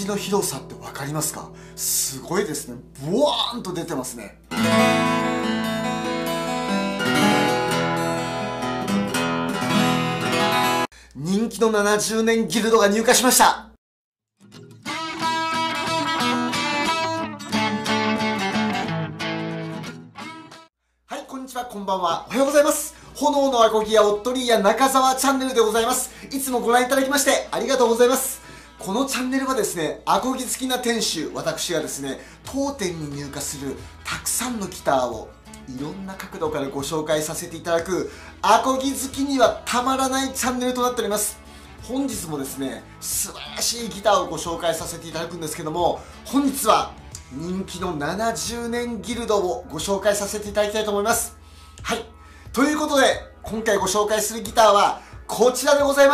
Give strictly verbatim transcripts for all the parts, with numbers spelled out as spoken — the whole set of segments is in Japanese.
の広さって分かりますか？すごいですね。ブワーンと出てますね。人気のななじゅうねんギルドが入荷しました。はい、こんにちは、こんばんは。おはようございます。炎のアコギやおっとりや中澤チャンネルでございます。いつもご覧いただきましてありがとうございます。このチャンネルはですね、アコギ好きな店主、私がですね、当店に入荷するたくさんのギターをいろんな角度からご紹介させていただく、アコギ好きにはたまらないチャンネルとなっております。本日もですね、素晴らしいギターをご紹介させていただくんですけども、本日は人気のななじゅうねんギルドをご紹介させていただきたいと思います。はい。ということで、今回ご紹介するギターはこちらでございます。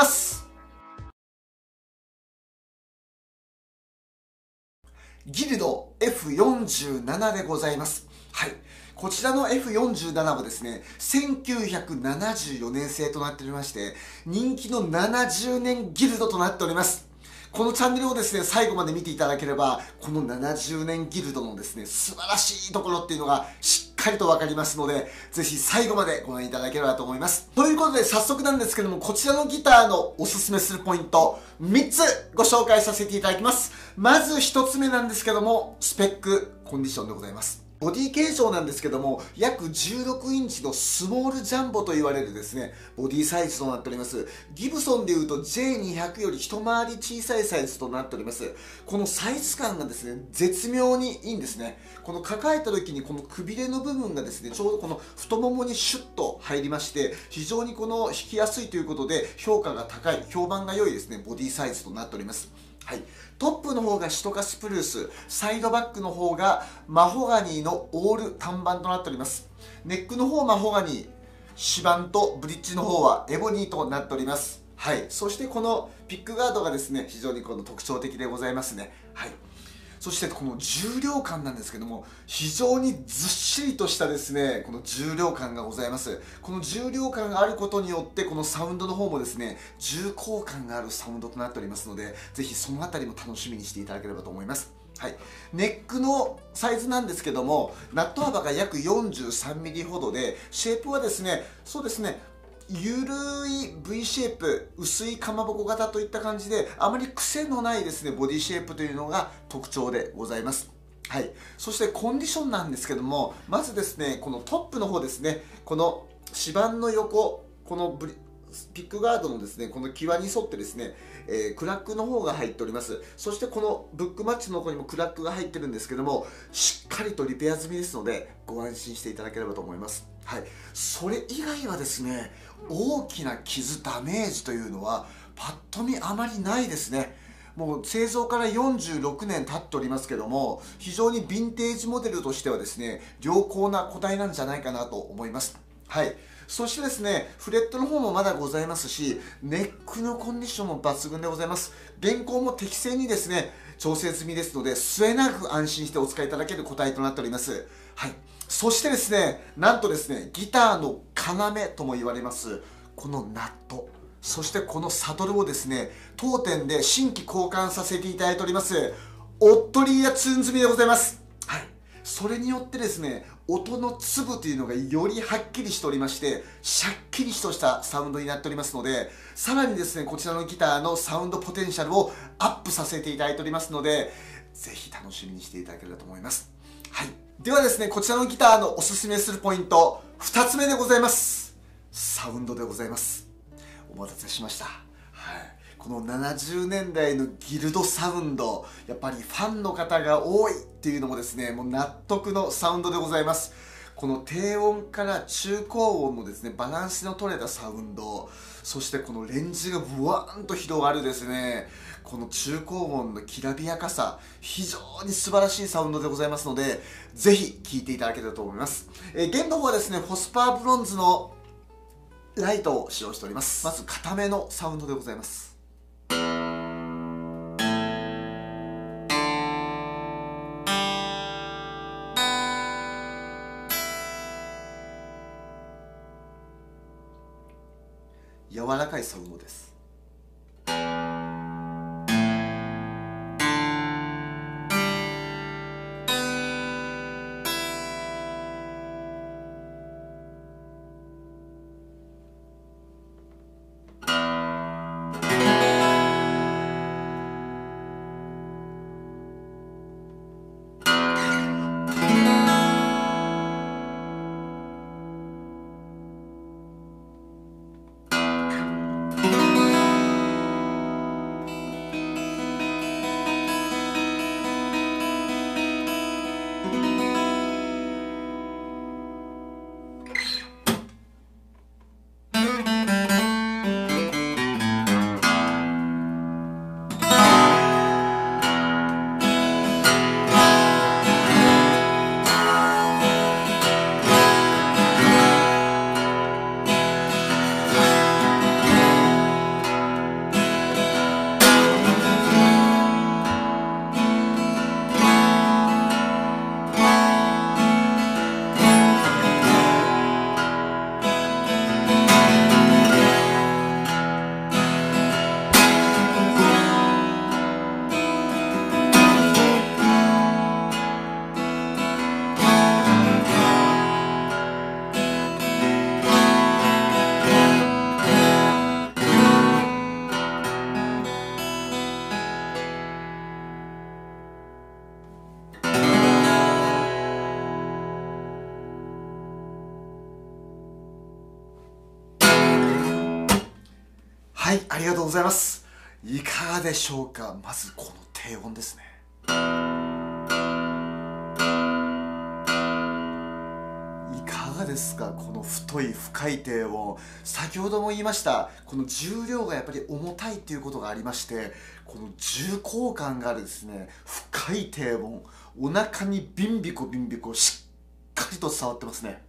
ギルド エフよんじゅうなな でございます。はい。こちらの エフよんじゅうなな はですね、せんきゅうひゃくななじゅうよねん製となっておりまして、人気のななじゅうねんギルドとなっております。このチャンネルをですね、最後まで見ていただければ、このななじゅうねんギルドのですね、素晴らしいところっていうのがしっかりとわかりますので、ぜひ最後までご覧いただければと思います。ということで、早速なんですけども、こちらのギターのおすすめするポイント、みっつご紹介させていただきます。まずひとつめなんですけども、スペック、コンディションでございます。ボディ形状なんですけども、約じゅうろくインチのスモールジャンボと言われるですね、ボディサイズとなっております。ギブソンでいうと ジェイにひゃく より一回り小さいサイズとなっております。このサイズ感がですね、絶妙にいいんですね。この抱えた時にこのくびれの部分がですね、ちょうどこの太ももにシュッと入りまして、非常にこの引きやすいということで、評価が高い、評判が良いですね、ボディサイズとなっております。はい、トップの方がシトカスプルース、サイドバックの方がマホガニーのオール単板となっております。ネックの方マホガニー、指板とブリッジの方はエボニーとなっております。はい、そしてこのピックガードがですね、非常にこの特徴的でございますね。はい。そしてこの重量感なんですけども、非常にずっしりとしたですね、この重量感がございます。この重量感があることによって、このサウンドの方もですね、重厚感があるサウンドとなっておりますので、ぜひそのあたりも楽しみにしていただければと思います。はい、ネックのサイズなんですけども、ナット幅が約 よんじゅうさんミリ ほどで、シェイプはですね、そうですね、ゆるい ブイ シェイプ、薄いかまぼこ型といった感じで、あまり癖のないですね、ボディシェイプというのが特徴でございます。はい。そしてコンディションなんですけども、まずですね、このトップの方ですね、この指板の横、このブリピックガードのですね、この際に沿ってですね、えー、クラックの方が入っております。そしてこのブックマッチの方にもクラックが入ってるんですけども、しっかりとリペア済みですので、ご安心していただければと思います。はい。それ以外はですね、大きな傷、ダメージというのは、パッと見あまりないですね。もう製造からよんじゅうろくねん経っておりますけども、非常にヴィンテージモデルとしてはですね、良好な個体なんじゃないかなと思います。はい。そしてですね、フレットの方もまだございますし、ネックのコンディションも抜群でございます。原稿も適正にですね、調整済みですので、末永く安心してお使いいただける個体となっております。はい。そしてですね、なんとですね、ギターの要とも言われます、このナット。そしてこのサドルをですね、当店で新規交換させていただいております、オットリーやツーン積みでございます。はい。それによってですね、音の粒というのがよりはっきりしておりまして、シャッキリとしたサウンドになっておりますので、さらにですね、こちらのギターのサウンドポテンシャルをアップさせていただいておりますので、ぜひ楽しみにしていただければと思います。はい。ではですね、こちらのギターのおすすめするポイント、ふたつめでございます。サウンドでございます。お待たせしました。はい。このななじゅうねんだいのギルドサウンド、やっぱりファンの方が多いっていうのもですね、もう納得のサウンドでございます。この低音から中高音のですね、バランスの取れたサウンド、そしてこのレンジがブワーンと広がるですね、この中高音のきらびやかさ、非常に素晴らしいサウンドでございますので、ぜひ聴いていただけたらと思います。えー、弦の方はですね、フォスパーブロンズのライトを使用しております。まず固めのサウンドでございます。柔らかいサウンドです。 はい、ありがとうございます。いかがでしょうか。まずこの低音ですね。いかがですか、この太い深い低音。先ほども言いました、この重量がやっぱり重たいっていうことがありまして、この重厚感があるですね、深い低音、お腹にビンビコビンビコしっかりと伝わってますね。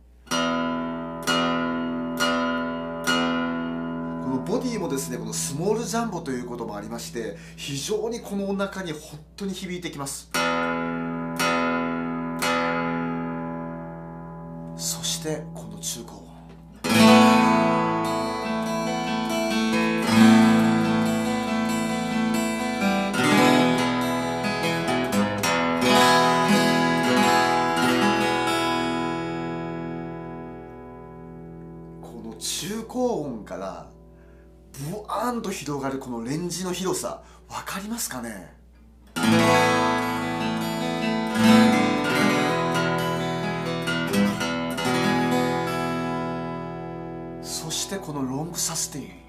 ボディもですね、このスモールジャンボということもありまして、非常にこのお腹に本当に響いてきます。そしてこの中高音、この中高音からブワーンと広がるこのレンジの広さ、わかりますかね。そしてこのロングサステイン、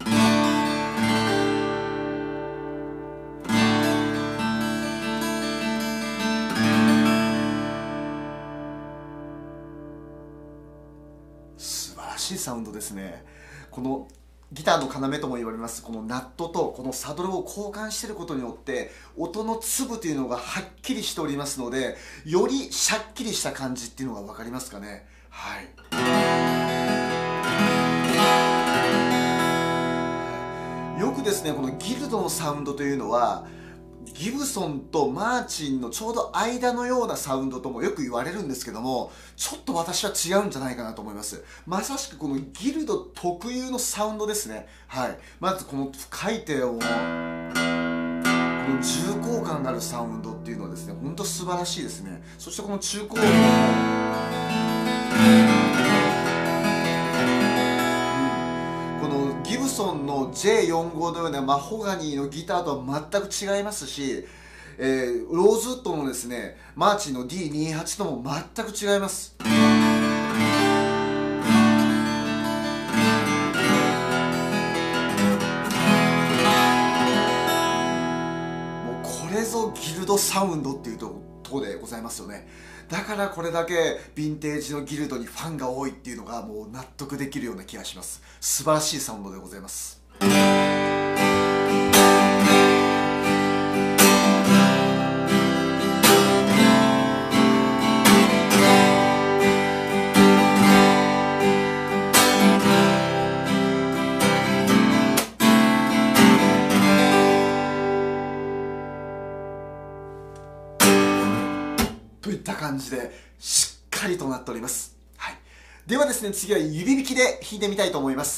素晴らしいサウンドですね。このギターの要とも言われますこのナットとこのサドルを交換していることによって音の粒というのがはっきりしておりますので、よりシャッキリした感じっていうのが分かりますかね。はい、よくですね、このギルドのサウンドというのはギブソンとマーチンのちょうど間のようなサウンドともよく言われるんですけども、ちょっと私は違うんじゃないかなと思います。まさしくこのギルド特有のサウンドですね。はい、まずこの深い低音、この重厚感があるサウンドっていうのはですね、本当素晴らしいですね。そしてこの中高音もギブソンの ジェイよんじゅうご のようなマホガニーのギターとは全く違いますし、えー、ローズウッドのですねマーチンの ディーにじゅうはち とも全く違います。もうこれぞギルドサウンドっていうところでございますよね。だからこれだけヴィンテージのギルドにファンが多いっていうのがもう納得できるような気がします。素晴らしいサウンドでございます。といった感じでしっかりとなっております。はい、ではですね、次は指弾きで弾いてみたいと思います。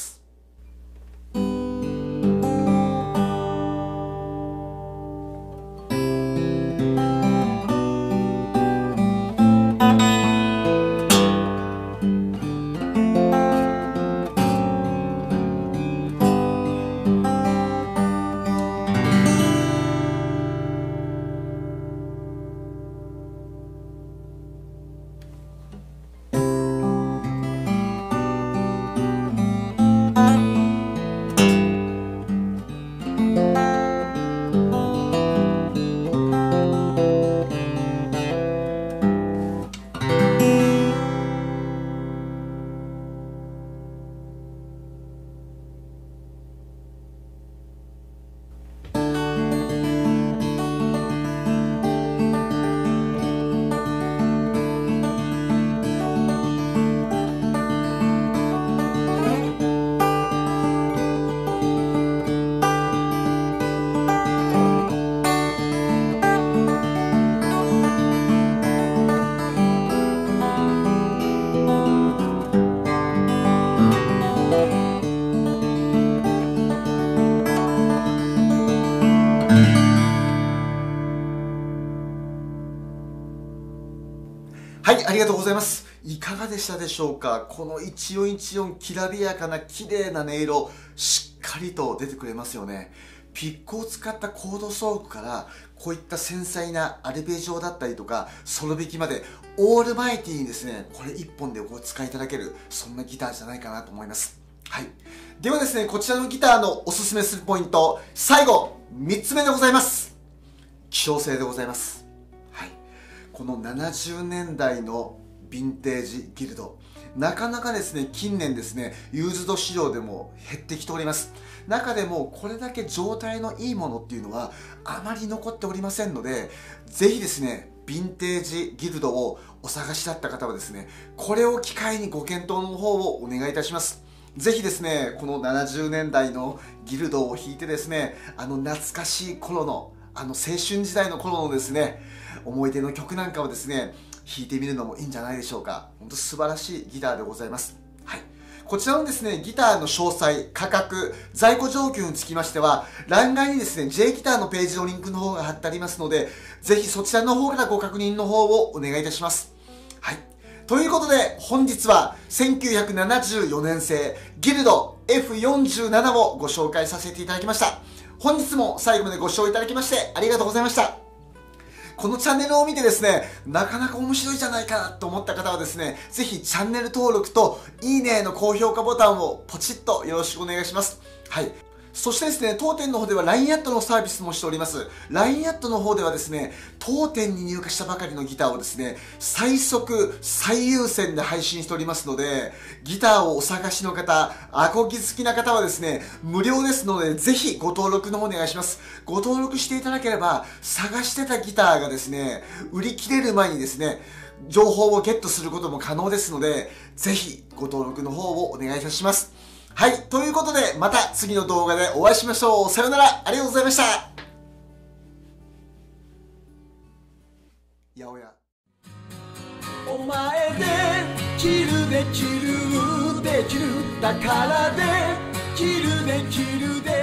はい、ありがとうございます。いかがでしたでしょうか。この一音一音きらびやかな綺麗な音色、しっかりと出てくれますよね。ピックを使ったコード奏句からこういった繊細なアルペジオだったりとかソロ弾きまでオールマイティーにですね、これ一本でお使いいただける、そんなギターじゃないかなと思います。 はい。ではですね、こちらのギターのおすすめするポイント、最後、みっつめでございます。希少性でございます。はい。このななじゅうねんだいのヴィンテージギルド、なかなかですね、近年ですね、ユーズド市場でも減ってきております。中でもこれだけ状態のいいものっていうのはあまり残っておりませんので、ぜひですね、ヴィンテージギルドをお探しだった方はですね、これを機会にご検討の方をお願いいたします。ぜひですね、このななじゅうねんだいのギルドを弾いてですね、あの懐かしい頃の、あの青春時代の頃のですね、思い出の曲なんかをですね、弾いてみるのもいいんじゃないでしょうか。本当素晴らしいギターでございます。はい。こちらのですね、ギターの詳細、価格、在庫状況につきましては、欄外にですね、J ギターのページのリンクの方が貼ってありますので、ぜひそちらの方からご確認の方をお願いいたします。はい。ということで、本日はせんきゅうひゃくななじゅうよねん製ギルド エフよんじゅうなな をご紹介させていただきました。本日も最後までご視聴いただきましてありがとうございました。このチャンネルを見てですね、なかなか面白いじゃないかなと思った方はですね、ぜひチャンネル登録といいねの高評価ボタンをポチッとよろしくお願いします。はい。そしてですね、当店の方では ライン アットのサービスもしております。ライン アットの方ではですね、当店に入荷したばかりのギターをですね、最速、最優先で配信しておりますので、ギターをお探しの方、アコギ好きな方はですね、無料ですので、ぜひご登録の方お願いします。ご登録していただければ、探してたギターがですね、売り切れる前にですね、情報をゲットすることも可能ですので、ぜひご登録の方をお願いいたします。はい。ということで、また次の動画でお会いしましょう。さようなら。ありがとうございました。やおや。 お前でキルでキルできるだからでキルでキルで